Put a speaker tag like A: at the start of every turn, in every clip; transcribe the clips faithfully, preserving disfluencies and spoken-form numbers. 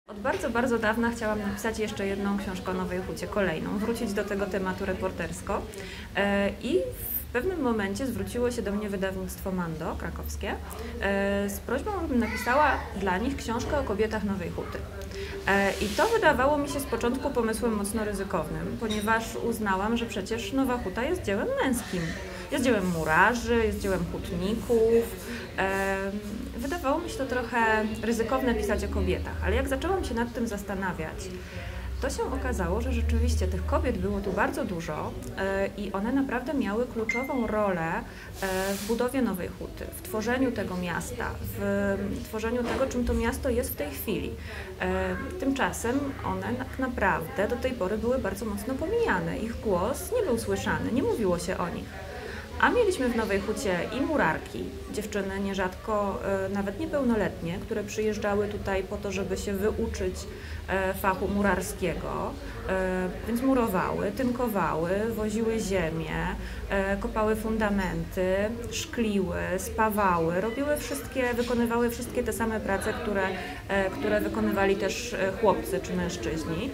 A: Od bardzo, bardzo dawna chciałam napisać jeszcze jedną książkę o Nowej Hucie, kolejną, wrócić do tego tematu reportersko i w pewnym momencie zwróciło się do mnie wydawnictwo Mando krakowskie z prośbą, abym napisała dla nich książkę o kobietach Nowej Huty. I to wydawało mi się z początku pomysłem mocno ryzykownym, ponieważ uznałam, że przecież Nowa Huta jest dziełem męskim. Jest dziełem murarzy, jest dziełem hutników. Wydawało mi się to trochę ryzykowne pisać o kobietach, ale jak zaczęłam się nad tym zastanawiać, to się okazało, że rzeczywiście tych kobiet było tu bardzo dużo i one naprawdę miały kluczową rolę w budowie Nowej Huty, w tworzeniu tego miasta, w tworzeniu tego, czym to miasto jest w tej chwili. Tymczasem one tak naprawdę do tej pory były bardzo mocno pomijane. Ich głos nie był słyszany, nie mówiło się o nich. A mieliśmy w Nowej Hucie i murarki, dziewczyny nierzadko e, nawet niepełnoletnie, które przyjeżdżały tutaj po to, żeby się wyuczyć e, fachu murarskiego, e, więc murowały, tynkowały, woziły ziemię, e, kopały fundamenty, szkliły, spawały, robiły wszystkie, wykonywały wszystkie te same prace, które, e, które wykonywali też chłopcy czy mężczyźni.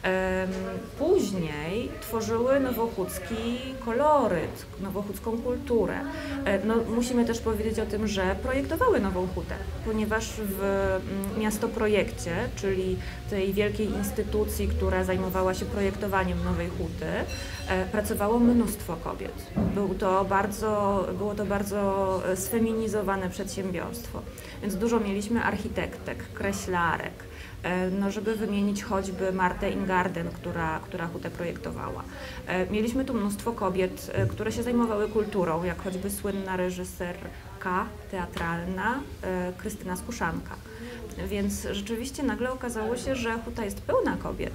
A: Później tworzyły nowochódzki koloryt, nowochódzką kulturę. No, musimy też powiedzieć o tym, że projektowały Nową Hutę, ponieważ w miastoprojekcie, czyli tej wielkiej instytucji, która zajmowała się projektowaniem Nowej Huty, pracowało mnóstwo kobiet. Był to bardzo, było to bardzo sfeminizowane przedsiębiorstwo, więc dużo mieliśmy architektek, kreślarek, no, żeby wymienić choćby Martę Ingarden, która, która hutę projektowała. Mieliśmy tu mnóstwo kobiet, które się zajmowały kulturą, jak choćby słynna reżyserka teatralna Krystyna Skuszanka. Więc rzeczywiście nagle okazało się, że huta jest pełna kobiet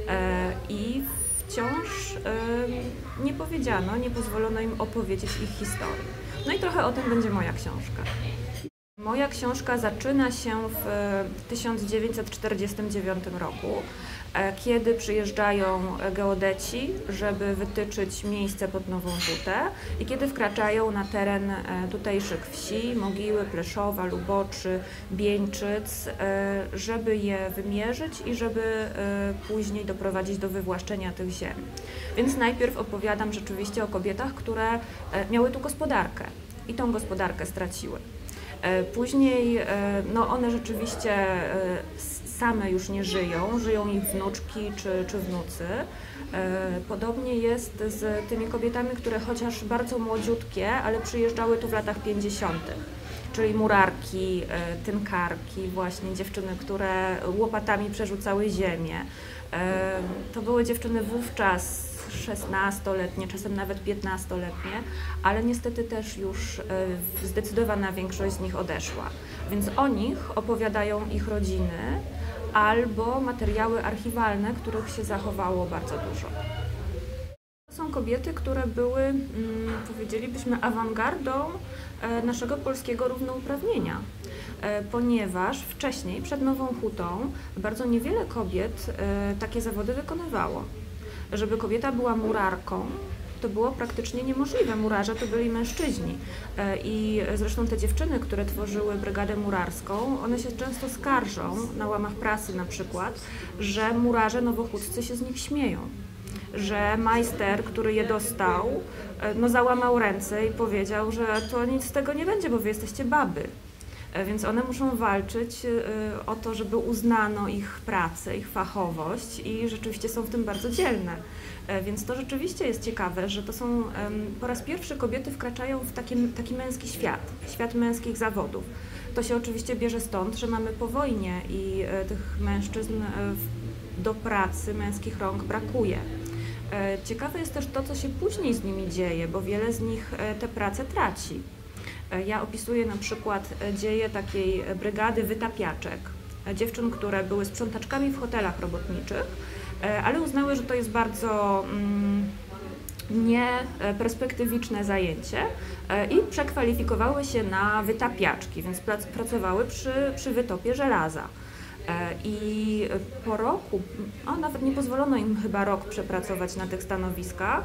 A: i wciąż nie powiedziano, nie pozwolono im opowiedzieć ich historii. No i trochę o tym będzie moja książka. Moja książka zaczyna się w tysiąc dziewięćset czterdziestym dziewiątym roku, kiedy przyjeżdżają geodeci, żeby wytyczyć miejsce pod Nową Hutę i kiedy wkraczają na teren tutejszych wsi, Mogiły, Pleszowa, Luboczy, Bieńczyc, żeby je wymierzyć i żeby później doprowadzić do wywłaszczenia tych ziem. Więc najpierw opowiadam rzeczywiście o kobietach, które miały tu gospodarkę i tą gospodarkę straciły. Później no one rzeczywiście same już nie żyją, żyją ich wnuczki czy, czy wnucy. Podobnie jest z tymi kobietami, które chociaż bardzo młodziutkie, ale przyjeżdżały tu w latach pięćdziesiątych. Czyli murarki, tynkarki, właśnie dziewczyny, które łopatami przerzucały ziemię. To były dziewczyny wówczas szesnastoletnie, czasem nawet piętnastoletnie, ale niestety też już zdecydowana większość z nich odeszła. Więc o nich opowiadają ich rodziny albo materiały archiwalne, których się zachowało bardzo dużo. To są kobiety, które były, powiedzielibyśmy, awangardą naszego polskiego równouprawnienia, ponieważ wcześniej, przed Nową Hutą, bardzo niewiele kobiet takie zawody wykonywało. Żeby kobieta była murarką, to było praktycznie niemożliwe. Murarze to byli mężczyźni i zresztą te dziewczyny, które tworzyły brygadę murarską, one się często skarżą, na łamach prasy na przykład, że murarze nowochódzcy się z nich śmieją, że majster, który je dostał, no załamał ręce i powiedział, że to nic z tego nie będzie, bo wy jesteście baby. Więc one muszą walczyć o to, żeby uznano ich pracę, ich fachowość i rzeczywiście są w tym bardzo dzielne. Więc to rzeczywiście jest ciekawe, że to są po raz pierwszy kobiety wkraczają w taki, taki męski świat, świat męskich zawodów. To się oczywiście bierze stąd, że mamy po wojnie i tych mężczyzn do pracy męskich rąk brakuje. Ciekawe jest też to, co się później z nimi dzieje, bo wiele z nich tę pracę traci. Ja opisuję na przykład dzieje takiej brygady wytapiaczek, dziewczyn, które były sprzątaczkami w hotelach robotniczych, ale uznały, że to jest bardzo mm, nieperspektywiczne zajęcie i przekwalifikowały się na wytapiaczki, więc pracowały przy, przy wytopie żelaza. I po roku, a nawet nie pozwolono im chyba rok przepracować na tych stanowiskach,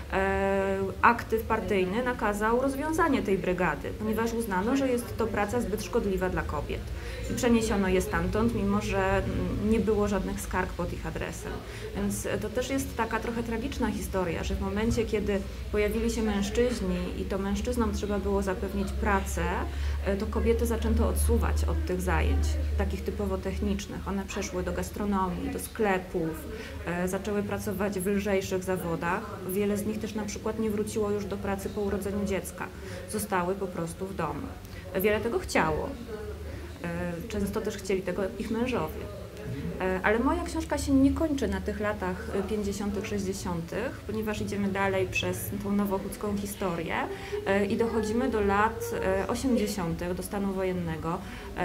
A: aktyw partyjny nakazał rozwiązanie tej brygady, ponieważ uznano, że jest to praca zbyt szkodliwa dla kobiet. I przeniesiono je stamtąd, mimo że nie było żadnych skarg pod ich adresem. Więc to też jest taka trochę tragiczna historia, że w momencie, kiedy pojawili się mężczyźni i to mężczyznom trzeba było zapewnić pracę, to kobiety zaczęto odsuwać od tych zajęć, takich typowo technicznych. One przeszły do gastronomii, do sklepów, zaczęły pracować w lżejszych zawodach. Wiele z nich też na przykład nie wróciło już do pracy po urodzeniu dziecka. Zostały po prostu w domu. Wiele tego chciało. Często też chcieli tego ich mężowie. Ale moja książka się nie kończy na tych latach pięćdziesiątych, sześćdziesiątych, ponieważ idziemy dalej przez tą nowochódzką historię i dochodzimy do lat osiemdziesiątych, do stanu wojennego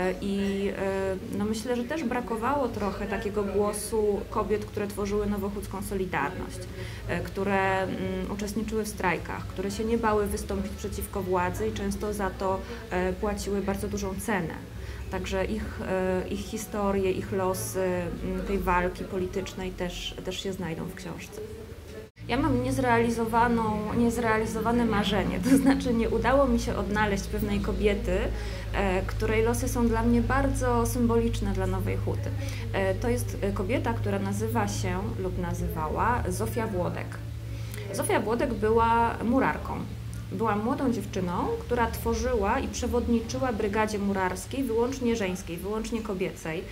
A: i no myślę, że też brakowało trochę takiego głosu kobiet, które tworzyły nowochódzką Solidarność, które uczestniczyły w strajkach, które się nie bały wystąpić przeciwko władzy i często za to płaciły bardzo dużą cenę. Także ich, ich historie, ich losy tej walki politycznej też, też się znajdą w książce. Ja mam niezrealizowaną, niezrealizowane marzenie, to znaczy nie udało mi się odnaleźć pewnej kobiety, której losy są dla mnie bardzo symboliczne dla Nowej Huty. To jest kobieta, która nazywa się lub nazywała Zofia Włodek. Zofia Włodek była murarką. Była młodą dziewczyną, która tworzyła i przewodniczyła brygadzie murarskiej, wyłącznie żeńskiej, wyłącznie kobiecej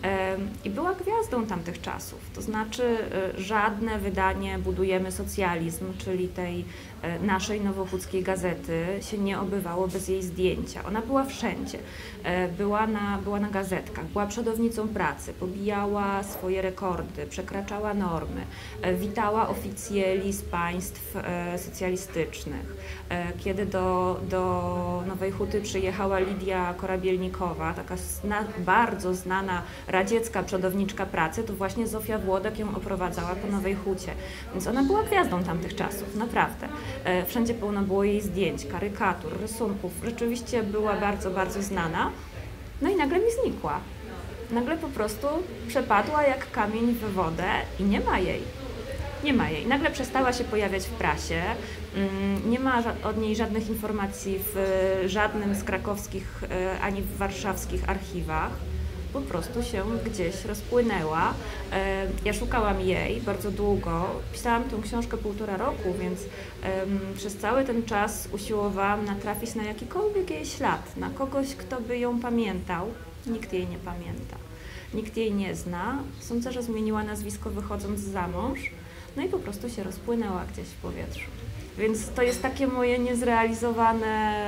A: i była gwiazdą tamtych czasów. To znaczy żadne wydanie Budujemy Socjalizm, czyli tej naszej nowochódzkiej gazety, się nie obywało bez jej zdjęcia. Ona była wszędzie. Była na, była na gazetkach, była przodownicą pracy, pobijała swoje rekordy, przekraczała normy, witała oficjeli z państw socjalistycznych. Kiedy do, do Nowej Huty przyjechała Lidia Korabielnikowa, taka zna, bardzo znana radziecka przodowniczka pracy, to właśnie Zofia Włodek ją oprowadzała po Nowej Hucie. Więc ona była gwiazdą tamtych czasów, naprawdę. Wszędzie pełno było jej zdjęć, karykatur, rysunków. Rzeczywiście była bardzo, bardzo znana. No i nagle mi znikła. Nagle po prostu przepadła jak kamień w wodę i nie ma jej. Nie ma jej. Nagle przestała się pojawiać w prasie, nie ma od niej żadnych informacji w żadnym z krakowskich ani w warszawskich archiwach. Po prostu się gdzieś rozpłynęła. Ja szukałam jej bardzo długo. Pisałam tę książkę półtora roku, więc przez cały ten czas usiłowałam natrafić na jakikolwiek jej ślad, na kogoś, kto by ją pamiętał. Nikt jej nie pamięta. Nikt jej nie zna. Sądzę, że zmieniła nazwisko wychodząc za mąż. No i po prostu się rozpłynęła gdzieś w powietrzu. Więc to jest takie moje niezrealizowane,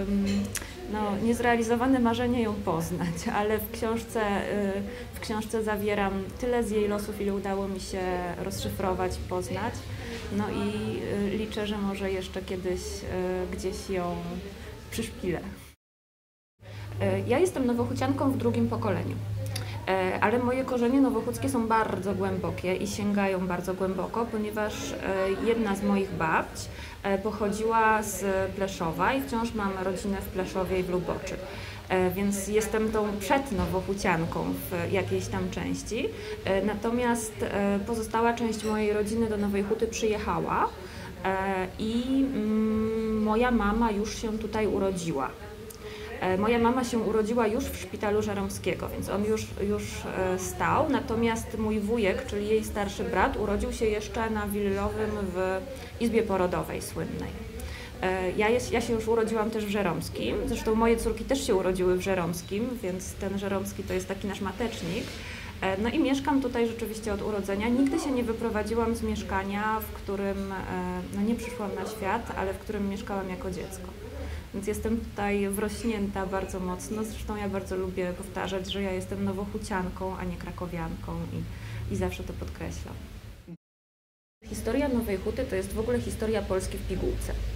A: no, niezrealizowane marzenie ją poznać, ale w książce, w książce zawieram tyle z jej losów, ile udało mi się rozszyfrować i poznać. No i liczę, że może jeszcze kiedyś gdzieś ją przyszpilę. Ja jestem nowochócianką w drugim pokoleniu. Ale moje korzenie nowochódzkie są bardzo głębokie i sięgają bardzo głęboko, ponieważ jedna z moich babć pochodziła z Pleszowa i wciąż mam rodzinę w Pleszowie i w Luboczy. Więc jestem tą przednowochócianką w jakiejś tam części. Natomiast pozostała część mojej rodziny do Nowej Huty przyjechała i moja mama już się tutaj urodziła. Moja mama się urodziła już w szpitalu Żeromskiego, więc on już, już stał, natomiast mój wujek, czyli jej starszy brat, urodził się jeszcze na Willowym w izbie porodowej słynnej. Ja, jest, ja się już urodziłam też w Żeromskim, zresztą moje córki też się urodziły w Żeromskim, więc ten Żeromski to jest taki nasz matecznik. No i mieszkam tutaj rzeczywiście od urodzenia. Nigdy się nie wyprowadziłam z mieszkania, w którym, no nie przyszłam na świat, ale w którym mieszkałam jako dziecko. Więc jestem tutaj wrośnięta bardzo mocno. Zresztą ja bardzo lubię powtarzać, że ja jestem nowochócianką, a nie krakowianką i, i zawsze to podkreślam. Historia Nowej Huty to jest w ogóle historia Polski w pigułce.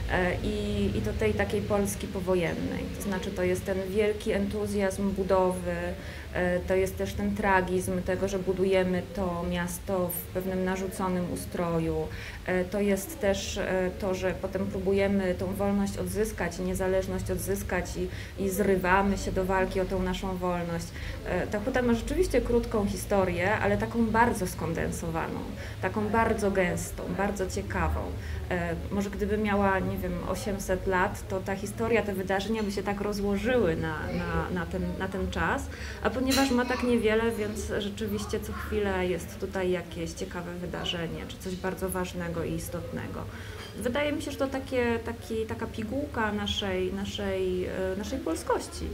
A: i, i do tej takiej Polski powojennej. To znaczy to jest ten wielki entuzjazm budowy, to jest też ten tragizm tego, że budujemy to miasto w pewnym narzuconym ustroju. To jest też to, że potem próbujemy tą wolność odzyskać, niezależność odzyskać i, i zrywamy się do walki o tą naszą wolność. Ta huta ma rzeczywiście krótką historię, ale taką bardzo skondensowaną, taką bardzo gęstą, bardzo ciekawą. Może gdyby miała, nie wiem, osiemset lat, to ta historia, te wydarzenia by się tak rozłożyły na, na, na, ten, na ten czas, a ponieważ ma tak niewiele, więc rzeczywiście co chwilę jest tutaj jakieś ciekawe wydarzenie, czy coś bardzo ważnego i istotnego. Wydaje mi się, że to takie, taki, taka pigułka naszej, naszej, naszej polskości.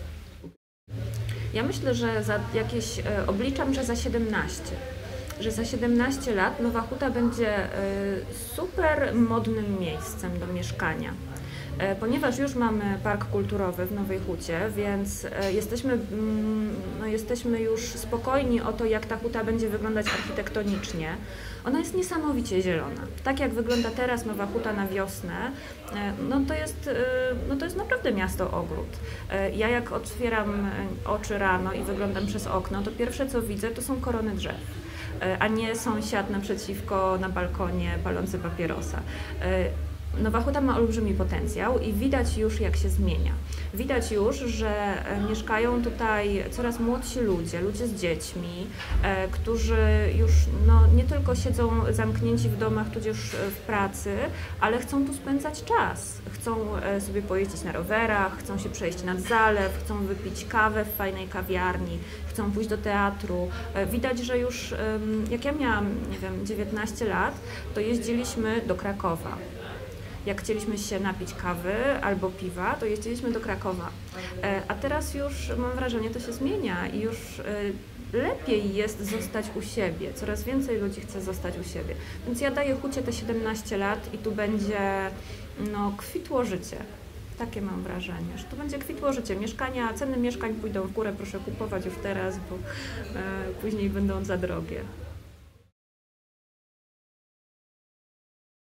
A: Ja myślę, że za jakieś, obliczam, że za siedemnaście. Że za siedemnaście lat Nowa Huta będzie super modnym miejscem do mieszkania. Ponieważ już mamy park kulturowy w Nowej Hucie, więc jesteśmy, no jesteśmy już spokojni o to, jak ta huta będzie wyglądać architektonicznie. Ona jest niesamowicie zielona. Tak jak wygląda teraz Nowa Huta na wiosnę, no to jest, no to jest naprawdę miasto-ogród. Ja jak otwieram oczy rano i wyglądam przez okno, to pierwsze co widzę to są korony drzew, a nie sąsiad naprzeciwko na balkonie palący papierosa. Nowa Huta ma olbrzymi potencjał i widać już, jak się zmienia. Widać już, że mieszkają tutaj coraz młodsi ludzie, ludzie z dziećmi, e, którzy już no, nie tylko siedzą zamknięci w domach, tudzież w pracy, ale chcą tu spędzać czas. Chcą sobie pojeździć na rowerach, chcą się przejść nad zalew, chcą wypić kawę w fajnej kawiarni, chcą pójść do teatru. E, widać, że już jak ja miałam, nie wiem, dziewiętnaście lat, to jeździliśmy do Krakowa. Jak chcieliśmy się napić kawy albo piwa, to jeździliśmy do Krakowa. A teraz już mam wrażenie, to się zmienia i już lepiej jest zostać u siebie. Coraz więcej ludzi chce zostać u siebie. Więc ja daję Hucie te siedemnaście lat i tu będzie no, kwitło życie. Takie mam wrażenie, że to będzie kwitło życie. Mieszkania, ceny mieszkań pójdą w górę, proszę kupować już teraz, bo e, później będą za drogie.